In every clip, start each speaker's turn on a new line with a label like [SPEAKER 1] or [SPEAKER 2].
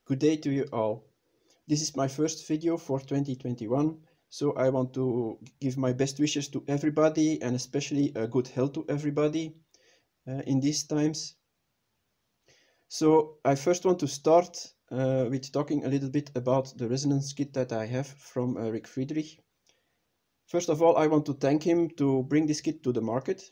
[SPEAKER 1] Good day to you all. This is my first video for 2021, so I want to give my best wishes to everybody and especially good health to everybody in these times. So I first want to start with talking a little bit about the resonance kit that I have from Rick Friedrich. First of all, I want to thank him to bring this kit to the market.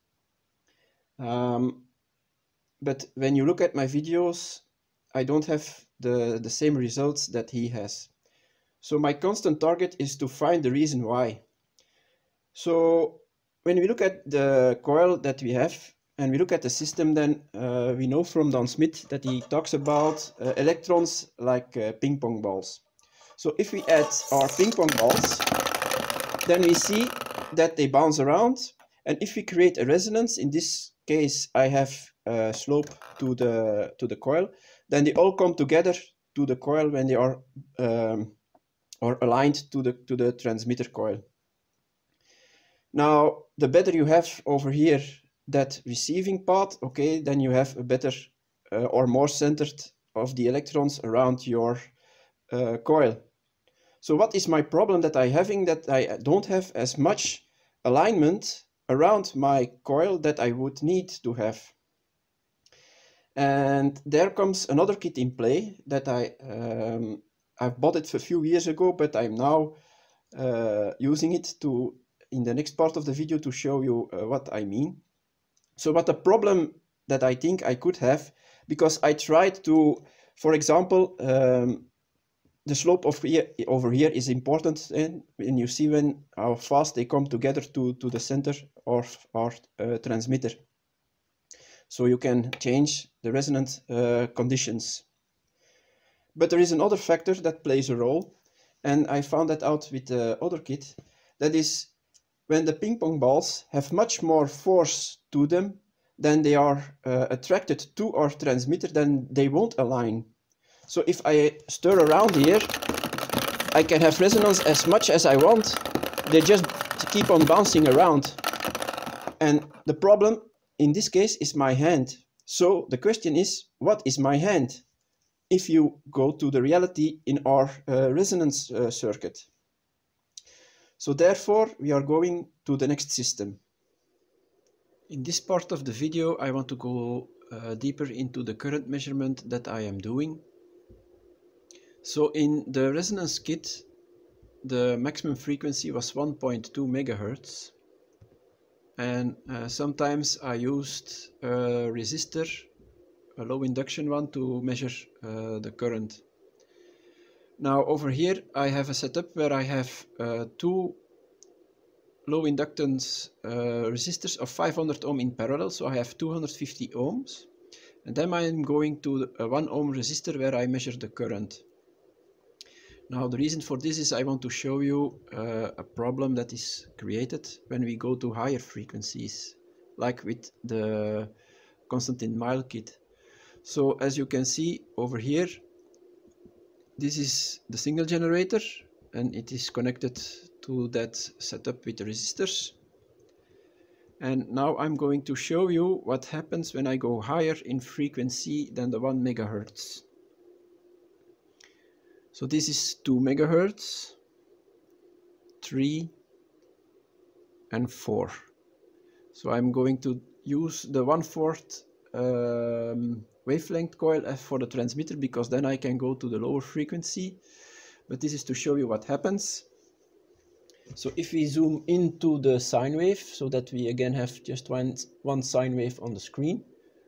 [SPEAKER 1] But when you look at my videos, I don't have the same results that he has. So my constant target is to find the reason why. So when we look at the coil that we have and we look at the system, then we know from Don Smith that he talks about electrons like ping pong balls. So if we add our ping pong balls, then we see that they bounce around. And if we create a resonance, in this case I have a slope to the coil, then they all come together to the coil when they are aligned to the transmitter coil. Now, the better you have over here that receiving path, okay, then you have a better or more centered of the electrons around your coil. So what is my problem that I'm having, that I don't have as much alignment around my coil that I would need to have? And there comes another kit in play that I've bought it a few years ago, but I'm now using it to in the next part of the video to show you what I mean. So what the problem that I think I could have, because I tried to, for example, the slope of over here is important, and you see how fast they come together to the center of our transmitter. So you can change the resonant conditions. But there is another factor that plays a role, and I found that out with the other kit. That is, when the ping pong balls have much more force to them, then they are attracted to our transmitter, then they won't align. So if I stir around here, I can have resonance as much as I want. They just keep on bouncing around. And the problem in this case is my hand. So the question is, what is my hand? If you go to the reality in our resonance circuit. So therefore, we are going to the next system. In this part of the video, I want to go deeper into the current measurement that I am doing. So in the resonance kit, the maximum frequency was 1.2 megahertz. And sometimes I used a resistor, a low induction one, to measure the current. Now over here I have a setup where I have two low inductance resistors of 500 ohm in parallel, so I have 250 ohms. And then I'm going to a 1 ohm resistor where I measure the current. Now the reason for this is I want to show you a problem that is created when we go to higher frequencies, like with the Konstantin Mile kit. So as you can see over here, this is the single generator and it is connected to that setup with the resistors. And now I'm going to show you what happens when I go higher in frequency than the 1 megahertz. So this is 2 megahertz, 3 and 4. So I'm going to use the 1/4 wavelength coil for the transmitter, because then I can go to the lower frequency. But this is to show you what happens. So if we zoom into the sine wave, so that we again have just one sine wave on the screen.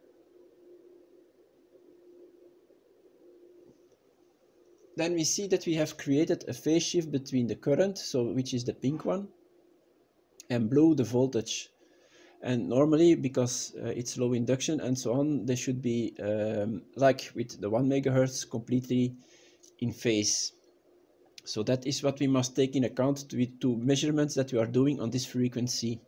[SPEAKER 1] Then we see that we have created a phase shift between the current, so which is the pink one, and blue the voltage. And normally, because it's low induction and so on, they should be, like with the 1 megahertz, completely in phase. So that is what we must take in account to measurements that we are doing on this frequency.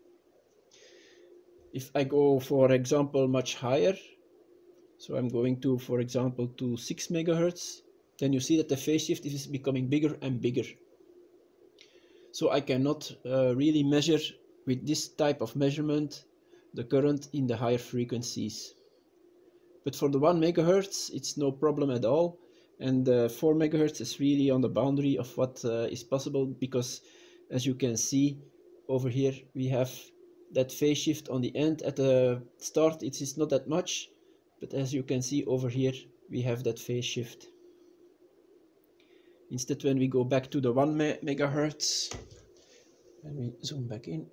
[SPEAKER 1] If I go, for example, much higher, so I'm going to, for example, to 6 megahertz, then you see that the phase shift is becoming bigger and bigger. So I cannot really measure with this type of measurement the current in the higher frequencies. But for the 1 megahertz, it's no problem at all, And 4 megahertz is really on the boundary of what is possible, because as you can see over here, we have that phase shift on the end. At the start it is not that much, but as you can see over here, we have that phase shift. Instead, when we go back to the 1 megahertz, and we zoom back in,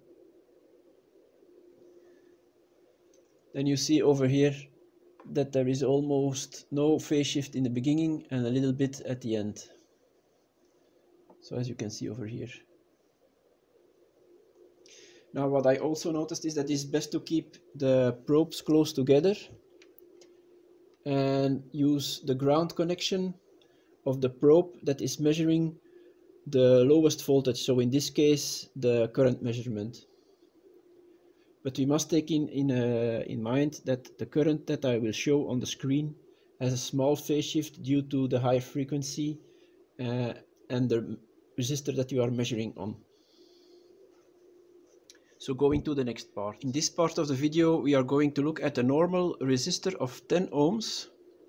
[SPEAKER 1] then you see over here that there is almost no phase shift in the beginning and a little bit at the end. So as you can see over here. Now what I also noticed is that it's best to keep the probes close together and use the ground connection of the probe that is measuring the lowest voltage, so in this case the current measurement. But we must take in mind that the current that I will show on the screen has a small phase shift due to the high frequency and the resistor that you are measuring on. So going to the next part. In this part of the video we are going to look at a normal resistor of 10 ohms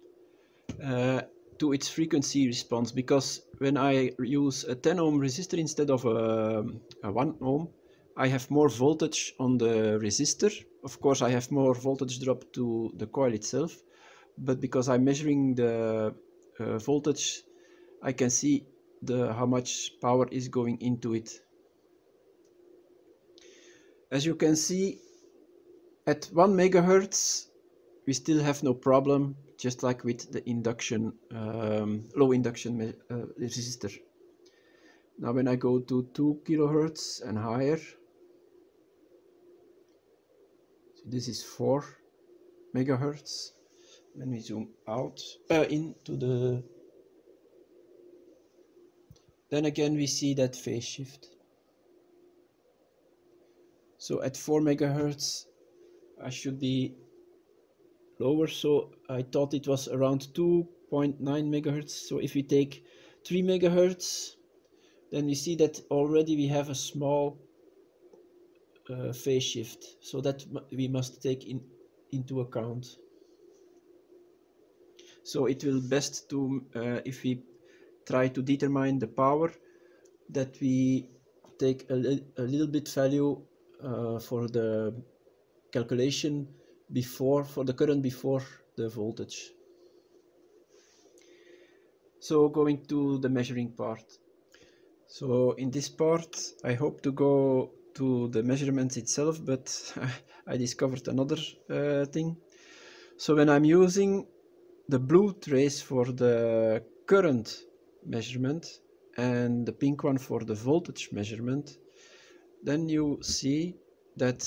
[SPEAKER 1] to its frequency response, because when I use a 10 ohm resistor instead of a 1 ohm, I have more voltage on the resistor. Of course I have more voltage drop to the coil itself, but because I'm measuring the voltage, I can see how much power is going into it. As you can see, at 1 megahertz we still have no problem, just like with the induction, low induction resistor. Now when I go to 2 kilohertz and higher, so this is 4 megahertz. When we zoom out into the, then again we see that phase shift. So at 4 megahertz I should be lower, so I thought it was around 2.9 megahertz. So if we take 3 megahertz, then we see that already we have a small phase shift, so that we must take into account. So it will best to, if we try to determine the power, that we take a little bit value for the calculation before, for the current before the voltage. So going to the measuring part. So in this part I hope to go to the measurements itself, but I discovered another thing. So when I'm using the blue trace for the current measurement and the pink one for the voltage measurement, then you see that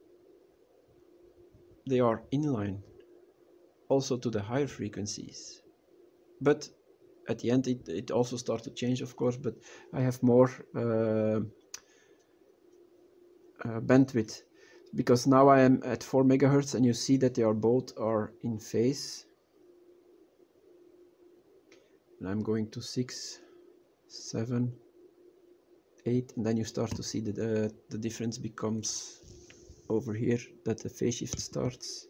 [SPEAKER 1] they are inline also to the higher frequencies. But at the end it also starts to change, of course, but I have more bandwidth, because now I am at 4 megahertz and you see that they are both in phase. And I'm going to 6, 7, 8, and then you start to see that the difference becomes over here, that the phase shift starts.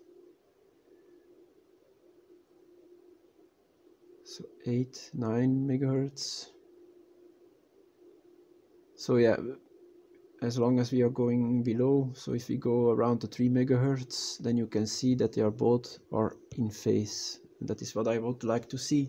[SPEAKER 1] So 8, 9 megahertz. So yeah, as long as we are going below, so if we go around the 3 megahertz, then you can see that they are both in phase. And that is what I would like to see.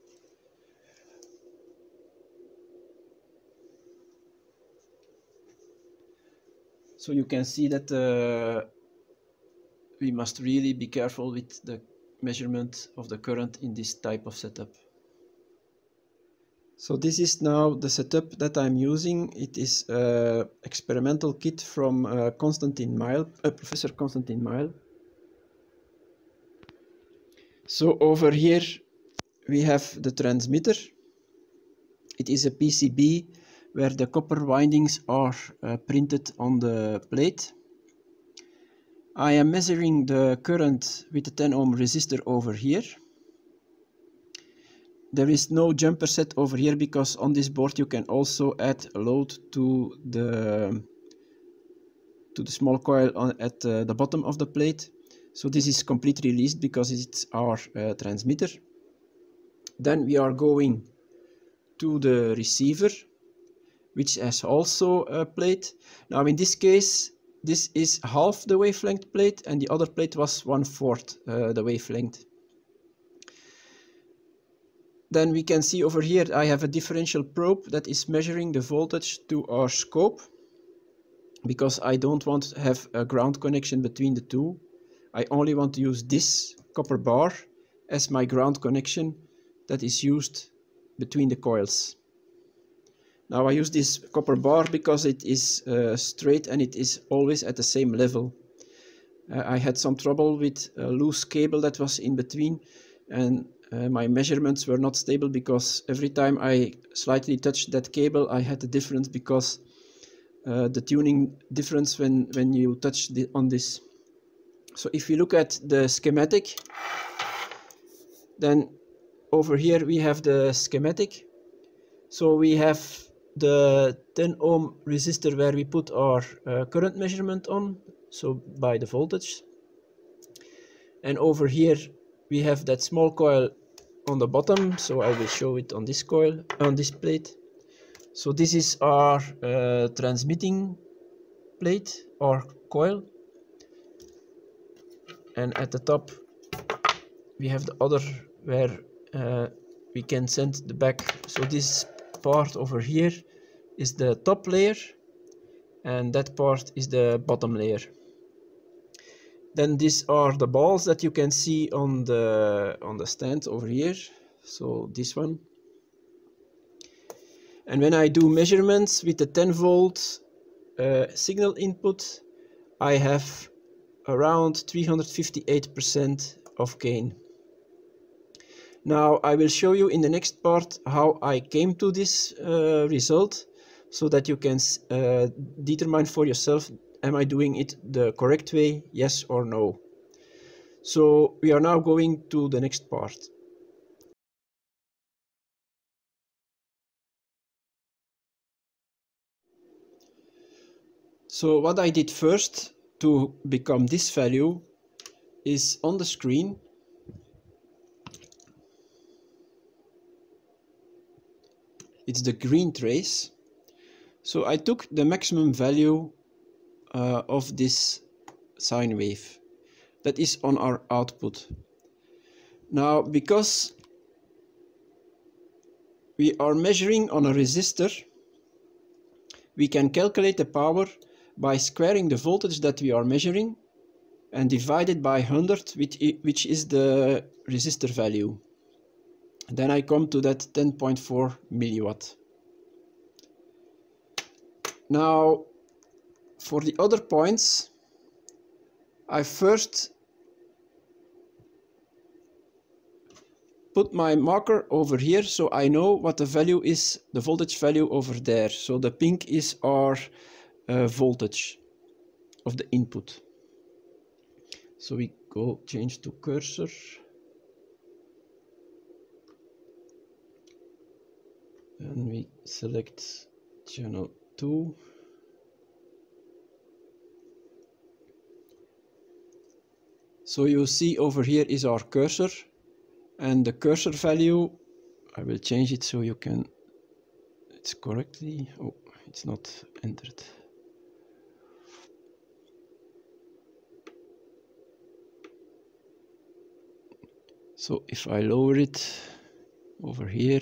[SPEAKER 1] So you can see that we must really be careful with the measurement of the current in this type of setup. So this is now the setup that I'm using. It is an experimental kit from Constantin Meil, Professor Constantin Meil. So over here we have the transmitter. It is a PCB where the copper windings are printed on the plate. I am measuring the current with the 10 ohm resistor over here. There is no jumper set over here because on this board you can also add a load to the small coil at the bottom of the plate. So this is completely released because it's our transmitter. Then we are going to the receiver, which has also a plate. Now in this case, this is half the wavelength plate and the other plate was 1/4 the wavelength. Then we can see over here I have a differential probe that is measuring the voltage to our scope, because I don't want to have a ground connection between the two. I only want to use this copper bar as my ground connection that is used between the coils. Now I use this copper bar because it is straight and it is always at the same level. I had some trouble with a loose cable that was in between, and my measurements were not stable because every time I slightly touched that cable I had a difference, because the tuning difference when you touch on this. So if you look at the schematic, then over here we have the schematic. So we have the 10 ohm resistor where we put our current measurement on, so by the voltage. And over here we have that small coil on the bottom, so I will show it on this coil, on this plate. So this is our transmitting plate or coil, and at the top we have the other where we can send the back. So this part over here is the top layer and that part is the bottom layer. Then these are the balls that you can see on the stand over here, so this one. And when I do measurements with the 10 volt signal input, I have around 358% of gain. Now I will show you in the next part how I came to this result, so that you can determine for yourself, am I doing it the correct way, yes or no. So we are now going to the next part. So what I did first to become this value is on the screen. It's the green trace. So I took the maximum value of this sine wave that is on our output. Now, because we are measuring on a resistor, we can calculate the power by squaring the voltage that we are measuring and divide it by 100, which is the resistor value. Then I come to that 10.4 milliwatt. Now, for the other points, I first put my marker over here so I know what the value is, the voltage value over there. So the pink is our voltage of the input. So we go change to cursor. And we select channel 2. So you see over here is our cursor, and the cursor value, I will change it so you can, it's correctly, oh, it's not entered. So if I lower it over here,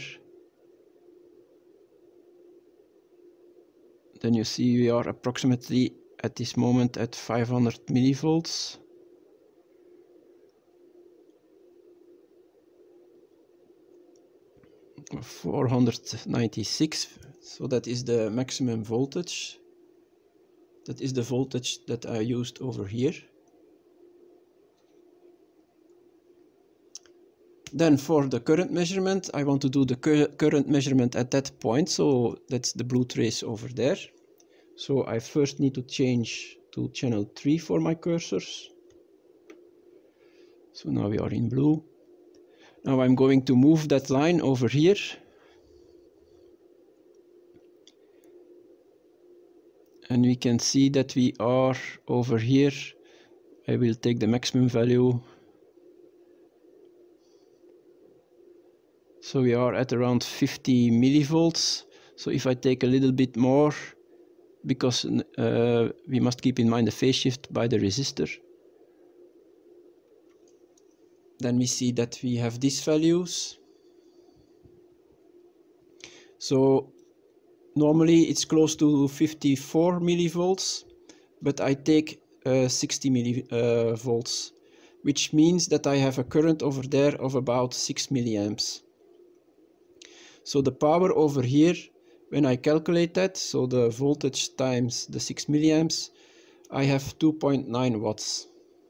[SPEAKER 1] then you see we are approximately at this moment at 500 millivolts. Or 496, so that is the maximum voltage. That is the voltage that I used over here. Then for the current measurement, I want to do the current measurement at that point, so that's the blue trace over there. So I first need to change to channel 3 for my cursors. So now we are in blue. Now I'm going to move that line over here. And we can see that we are over here. I will take the maximum value. So we are at around 50 millivolts. So if I take a little bit more, because we must keep in mind the phase shift by the resistor, then we see that we have these values. So normally it's close to 54 millivolts, but I take 60 millivolts, which means that I have a current over there of about 6 milliamps. So the power over here, when I calculate that, so the voltage times the 6 milliamps, I have 2.9 watts.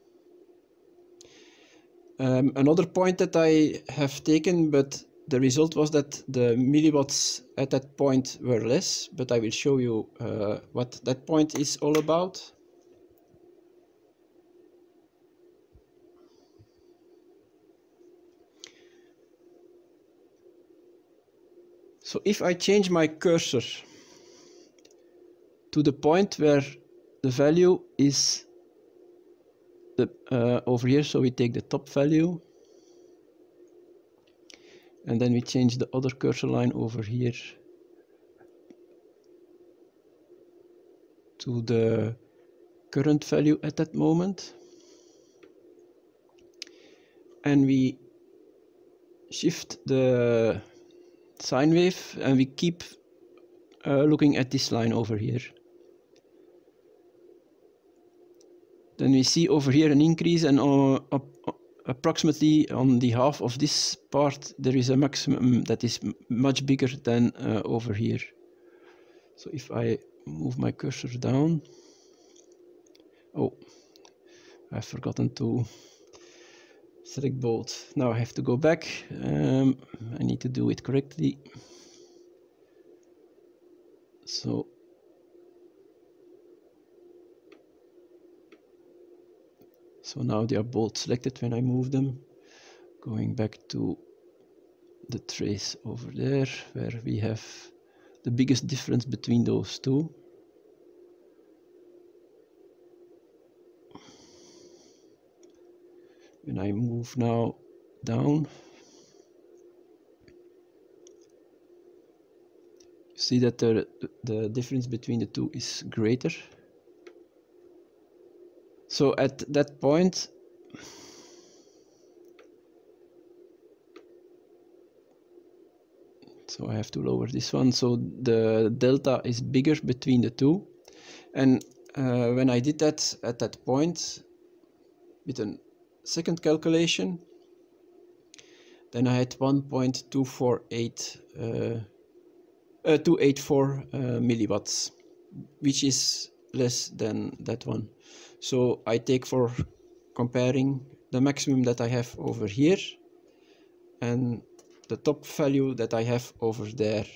[SPEAKER 1] Another point that I have taken, but the result was that the milliwatts at that point were less, but I will show you what that point is all about. So if I change my cursor to the point where the value is over here, so we take the top value, and then we change the other cursor line over here to the current value at that moment, and we shift the sine wave, and we keep looking at this line over here. Then we see over here an increase, and approximately on the half of this part there is a maximum that is much bigger than over here. So if I move my cursor down, oh, I've forgotten to select both. Now I have to go back. I need to do it correctly. So now they are both selected when I move them. Going back to the trace over there, where we have the biggest difference between those two. When I move now down, you see that the difference between the two is greater. So at that point, so I have to lower this one, so the delta is bigger between the two. And when I did that at that point with a second calculation, then I had 284 milliwatts, which is less than that one. So I take, for comparing, the maximum that I have over here and the top value that I have over there,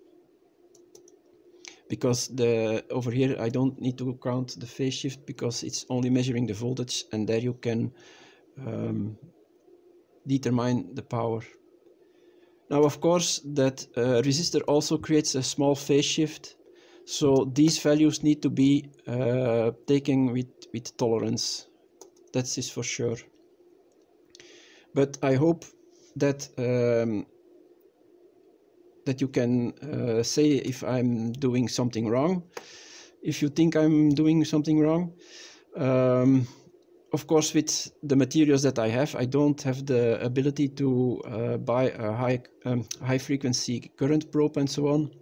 [SPEAKER 1] because over here I don't need to count the phase shift because it's only measuring the voltage, and there you can determine the power. Now of course that resistor also creates a small phase shift, so these values need to be taken with tolerance. That is for sure. But I hope that that you can say if I'm doing something wrong. If you think I'm doing something wrong, of course, with the materials that I have, I don't have the ability to buy a high frequency current probe and so on.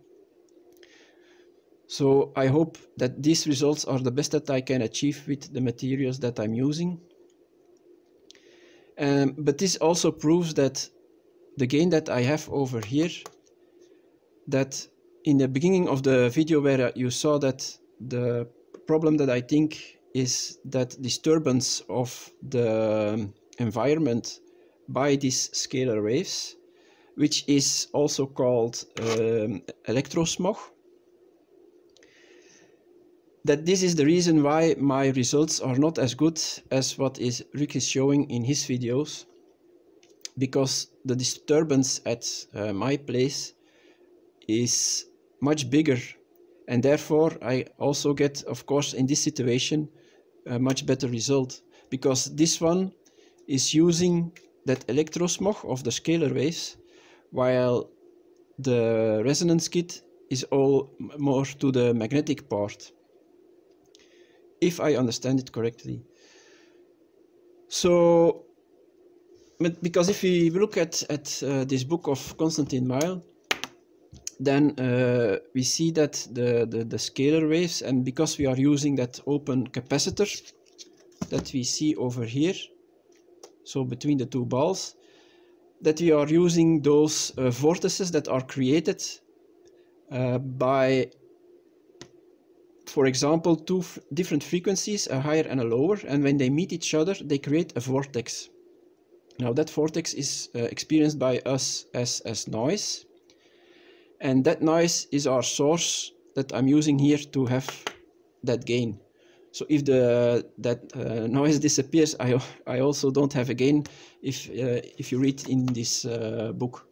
[SPEAKER 1] So I hope that these results are the best that I can achieve with the materials that I'm using. But this also proves that the gain that I have over here, that in the beginning of the video where you saw that the problem that I think is that disturbance of the environment by these scalar waves, which is also called electrosmog, that this is the reason why my results are not as good as what Rick is showing in his videos, because the disturbance at my place is much bigger, and therefore I also get, of course, in this situation a much better result, because this one is using that electrosmog of the scalar waves, while the resonance kit is all more to the magnetic part, if I understand it correctly. So, because if we look at this book of Konstantin Weil, then we see that the scalar waves, and because we are using that open capacitor that we see over here, so between the two balls, that we are using those vortices that are created by, for example, two different frequencies, a higher and a lower, and when they meet each other, they create a vortex. Now that vortex is experienced by us as noise, and that noise is our source that I'm using here to have that gain. So if that noise disappears, I also don't have a gain if you read in this book.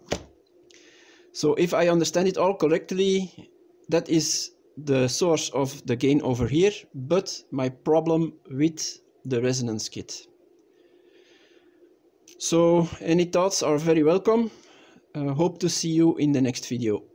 [SPEAKER 1] So if I understand it all correctly, that is the source of the gain over here, but my problem with the resonance kit. So any thoughts are very welcome. Hope to see you in the next video.